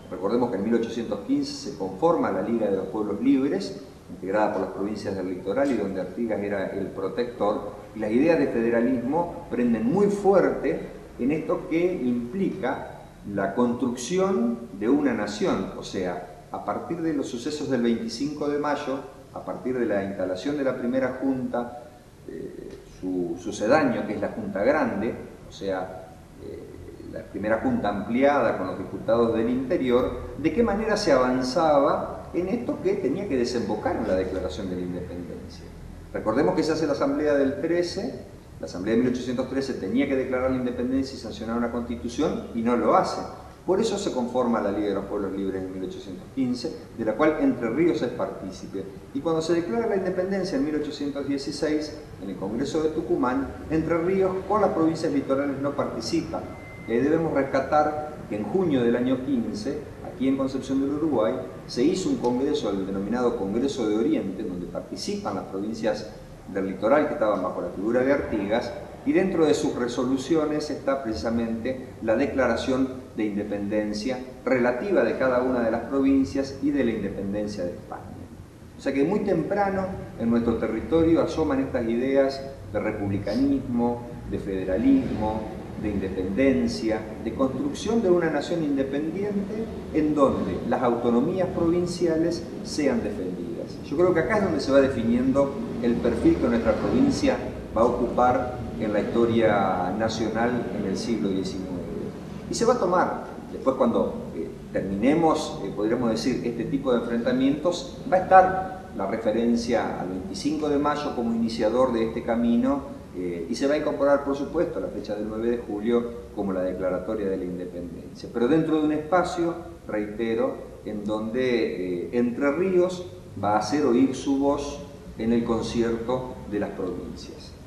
Recordemos que en 1815 se conforma la Liga de los Pueblos Libres, integrada por las provincias del litoral y donde Artigas era el protector, y las ideas de federalismo prenden muy fuerte en esto que implica la construcción de una nación, o sea, a partir de los sucesos del 25 de mayo, a partir de la instalación de la primera junta, su sucedáneo, que es la Junta Grande, o sea, la primera junta ampliada con los diputados del interior, de qué manera se avanzaba en esto que tenía que desembocar en la declaración de la independencia. Recordemos que se hace la asamblea del 13, la asamblea de 1813 tenía que declarar la independencia y sancionar una constitución y no lo hace. Por eso se conforma la Liga de los Pueblos Libres en 1815, de la cual Entre Ríos es partícipe. Y cuando se declara la independencia en 1816, en el Congreso de Tucumán, Entre Ríos con las provincias litorales no participa. Debemos rescatar que en junio del año 15, aquí en Concepción del Uruguay, se hizo un congreso, el denominado Congreso de Oriente, donde participan las provincias del litoral que estaban bajo la figura de Artigas, y dentro de sus resoluciones está precisamente la declaración de independencia relativa de cada una de las provincias y de la independencia de España. O sea que muy temprano en nuestro territorio asoman estas ideas de republicanismo, de federalismo, de independencia, de construcción de una nación independiente en donde las autonomías provinciales sean defendidas. Yo creo que acá es donde se va definiendo el perfil que nuestra provincia va a ocupar en la historia nacional en el siglo XIX. Y se va a tomar, después cuando terminemos, podríamos decir, este tipo de enfrentamientos, va a estar la referencia al 25 de mayo como iniciador de este camino, y se va a incorporar, por supuesto, la fecha del 9 de julio como la declaratoria de la independencia. Pero dentro de un espacio, reitero, en donde Entre Ríos va a hacer oír su voz en el concierto de las provincias.